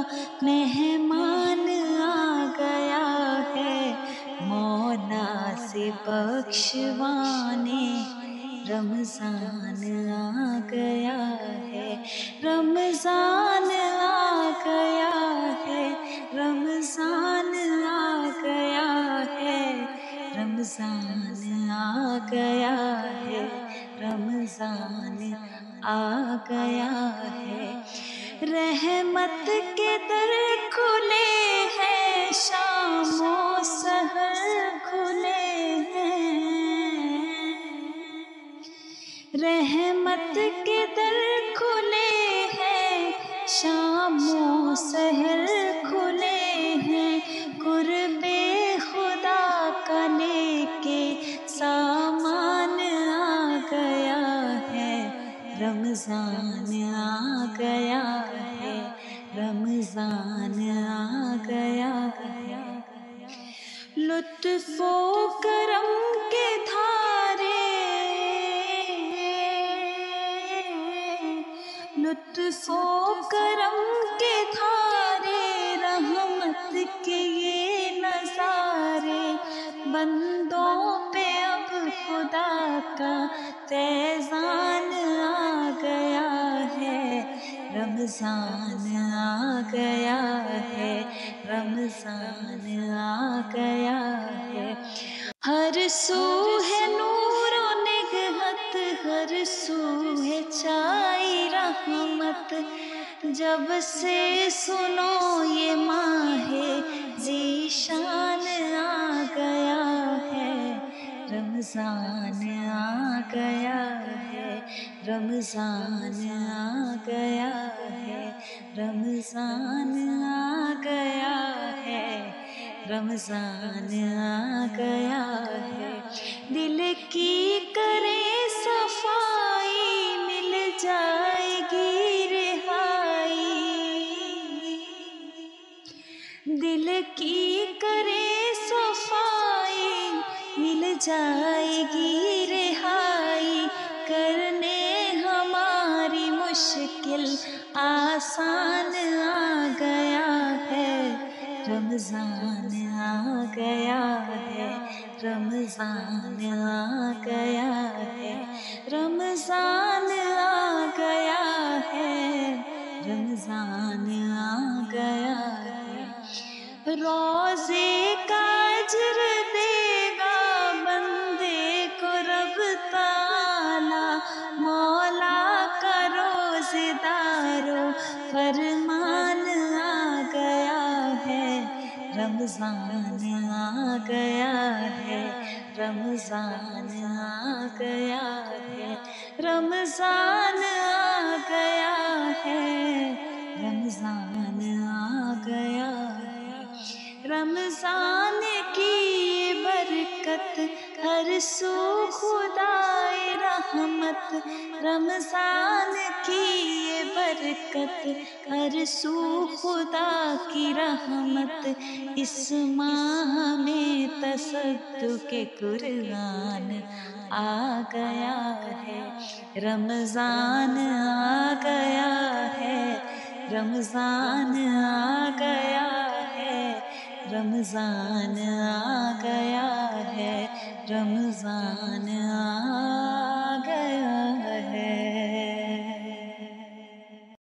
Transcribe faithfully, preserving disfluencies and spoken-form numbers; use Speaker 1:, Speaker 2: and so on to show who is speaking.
Speaker 1: مہمان آ گیا ہے، مولا سے بخشوانے رمضان آ گیا ہے، رمضان آ گیا ہے، رمضان آ گیا ہے، رمضان آ گیا ہے، رمضان آ گیا ہے۔ رحمت کے در کھلے ہیں، شام و سحر کھلے ہیں، رحمت کے در کھلے ہیں، شام و سحر کھلے ہیں، قرب خدا کا لے کے سامان آ گیا ہے، رمضان آ گیا ہے، رمضان آ گیا ہے۔ لطف و کرم کے دھارے، لطف و کرم کے دھارے، رحمت کے یہ نظارے، بندوں پہ اب خدا کا فیضان آ گیا ہے، رمضان آ گیا ہے، رمضان آ گیا ہے۔ ہر سو ہے نور و نگہت، ہر سو ہے چھائی رحمت، جب سے سنو یہ ماہ ذیشان آ گیا ہے، رمضان آ گیا ہے، رمضان آ گیا ہے، رمضان آ گیا ہے، رمضان آ گیا ہے۔ دل کی کرے صفائی، مل جائے گی رہائی، دل کی کرے صفائی، مل جائے گی رہائی، کرنے ہماری مشکل آسان آ گیا ہے، رمضان آ گیا ہے، رمضان آ گیا ہے، رمضان آ گیا ہے، رمضان آ گیا ہے۔ روزے کا اجر دے گا بندے کو رب تعالی، مولا کا روزے دارو فرمان آ گیا ہے، رمضان آ گیا ہے، رمضان آ گیا ہے، رمضان آ گیا ہے، رمضان آ گیا ہے۔ رمضان کی برکت ہر سو خدائے رحمت، رمضان کی برکت ہر سو خدا کی رحمت، اس ماہ میں تصدق قرآن آ گیا ہے، رمضان آ گیا ہے، رمضان آ گیا ہے، رمضان آ گیا